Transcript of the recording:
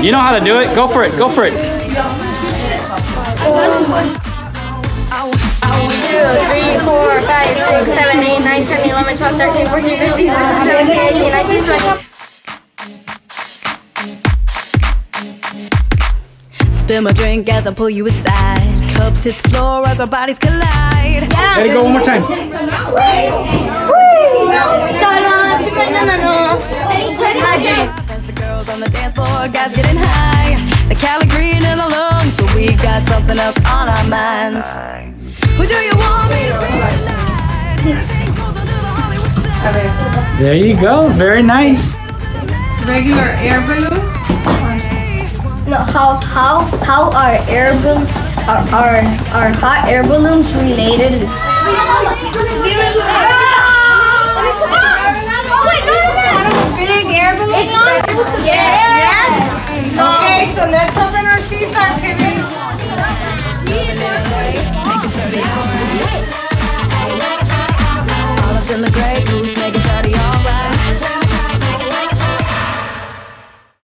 You know how to do it. Go for it. Go for it. 2, 3, 4, 5, 6, 7, 8, 9, 10, 11, 12, 13, 14, 15, 16, 17, 18, 19, 20. Spill my drink as I pull you aside. Cups hit the floor as our bodies collide. Yeah. Let it go one more time. As the girls on the dance floor, guys getting high. The Cali green in our lungs, but we got something else on our minds. Who do you want me to ride? There you go. Very nice. Regular air balloons? No, how are air balloons are hot air balloons related? Big air balloon? Yes. Okay, so let's open our seats activity. Olives in the gray,